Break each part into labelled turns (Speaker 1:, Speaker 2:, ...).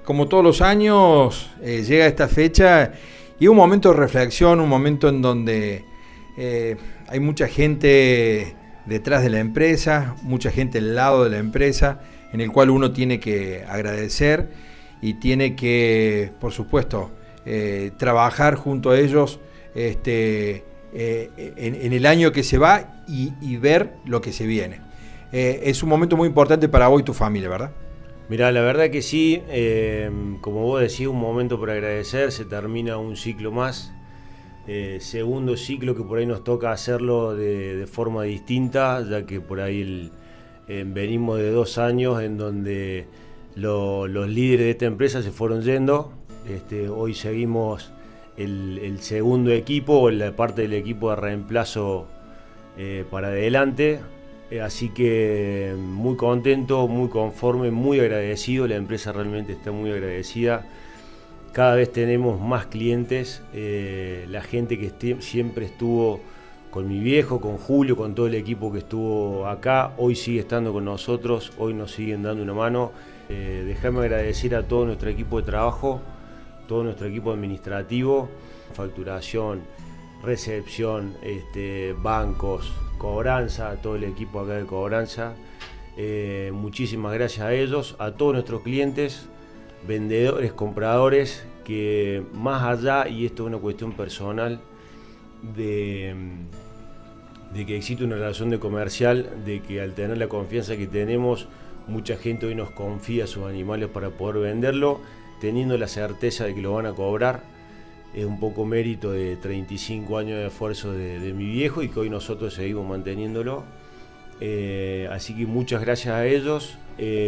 Speaker 1: como todos los años, llega esta fecha y un momento de reflexión, un momento en donde hay mucha gente detrás de la empresa, mucha gente al lado de la empresa, en el cual uno tiene que agradecer y tiene que, por supuesto, trabajar junto a ellos en el año que se va y ver lo que se viene. Es un momento muy importante para vos y tu familia, ¿verdad?
Speaker 2: Mirá, la verdad que sí, como vos decís, un momento para agradecer, se termina un ciclo más, segundo ciclo que por ahí nos toca hacerlo de forma distinta, ya que por ahí venimos de 2 años en donde los líderes de esta empresa se fueron yendo. Hoy seguimos el segundo equipo, o la parte del equipo de reemplazo para adelante. Así que muy contento, muy conforme, muy agradecido. La empresa realmente está muy agradecida. Cada vez tenemos más clientes. La gente que siempre estuvo con mi viejo, con Julio, con todo el equipo que estuvo acá, hoy sigue estando con nosotros, hoy nos siguen dando una mano. Déjame agradecer a todo nuestro equipo de trabajo, todo nuestro equipo administrativo, facturación, recepción, bancos, cobranza, todo el equipo acá de cobranza. Muchísimas gracias a ellos, a todos nuestros clientes, vendedores, compradores, que más allá, y esto es una cuestión personal, de que existe una relación de comercial, de que al tener la confianza que tenemos, mucha gente hoy nos confía sus animales para poder venderlo, teniendo la certeza de que lo van a cobrar. Es un poco mérito de 35 años de esfuerzo de mi viejo y que hoy nosotros seguimos manteniéndolo. Así que muchas gracias a ellos.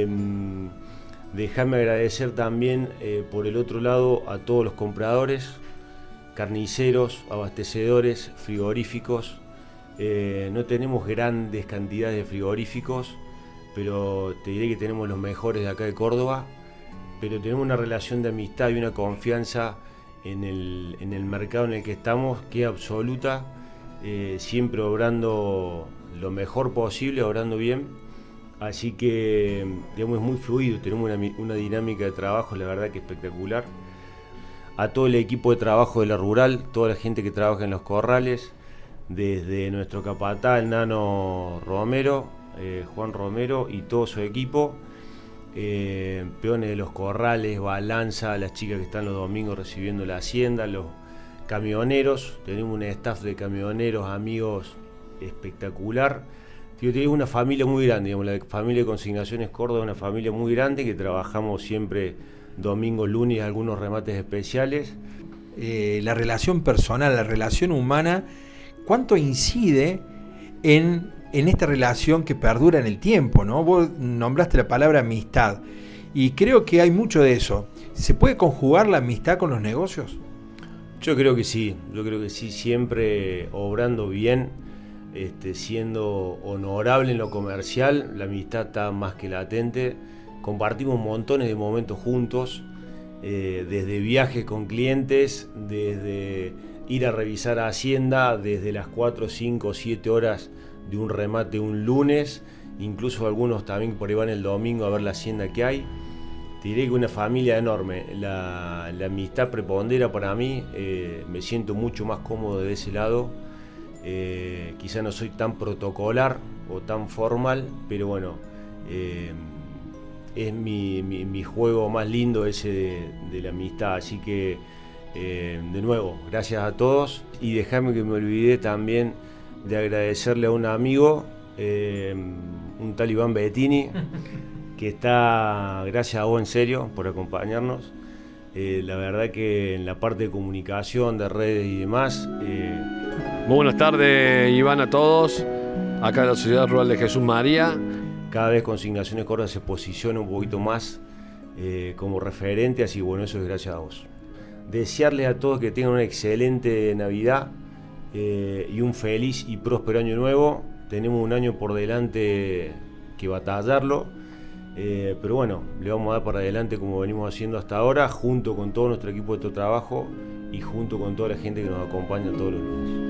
Speaker 2: Déjame agradecer también por el otro lado a todos los compradores, carniceros, abastecedores, frigoríficos. No tenemos grandes cantidades de frigoríficos, pero te diré que tenemos los mejores de acá de Córdoba. Pero tenemos una relación de amistad y una confianza en el mercado en el que estamos, que es absoluta, siempre obrando lo mejor posible, obrando bien. Así que, digamos, es muy fluido, tenemos una dinámica de trabajo, la verdad que espectacular. A todo el equipo de trabajo de la rural, toda la gente que trabaja en los corrales, desde nuestro capataz, el Nano Romero, Juan Romero y todo su equipo. Peones de los corrales, balanza, las chicas que están los domingos recibiendo la hacienda, los camioneros, tenemos un staff de camioneros, amigos espectacular. Tenemos una familia muy grande, digamos, la familia de Consignaciones Córdoba, una familia muy grande que trabajamos siempre domingos, lunes, algunos remates especiales.
Speaker 1: La relación personal, la relación humana, ¿cuánto incide en esta relación que perdura en el tiempo, ¿no? Vos nombraste la palabra amistad y creo que hay mucho de eso. ¿Se puede conjugar la amistad con los negocios?
Speaker 2: Yo creo que sí, siempre obrando bien, siendo honorable en lo comercial, la amistad está más que latente. Compartimos montones de momentos juntos, desde viajes con clientes, desde ir a revisar a Hacienda, desde las 4, 5, 7 horas de un remate un lunes, incluso algunos también por ahí van el domingo a ver la hacienda que hay. Te diré que una familia enorme, la amistad prepondera para mí, me siento mucho más cómodo de ese lado. Quizá no soy tan protocolar o tan formal, pero bueno, es mi juego más lindo ese de la amistad. Así que de nuevo, gracias a todos, y déjame que me olvidé también de agradecerle a un amigo, un tal Iván Bettini, que está, gracias a vos en serio por acompañarnos. La verdad que en la parte de comunicación, de redes y demás.
Speaker 3: Muy buenas tardes, Iván, a todos, acá en la Sociedad Rural de Jesús María.
Speaker 2: Cada vez Consignaciones Córdoba se posiciona un poquito más como referente, así bueno, eso es gracias a vos. Desearles a todos que tengan una excelente Navidad y un feliz y próspero año nuevo. Tenemos un año por delante que batallarlo, pero bueno, le vamos a dar para adelante como venimos haciendo hasta ahora, junto con todo nuestro equipo de trabajo y junto con toda la gente que nos acompaña todos los lunes.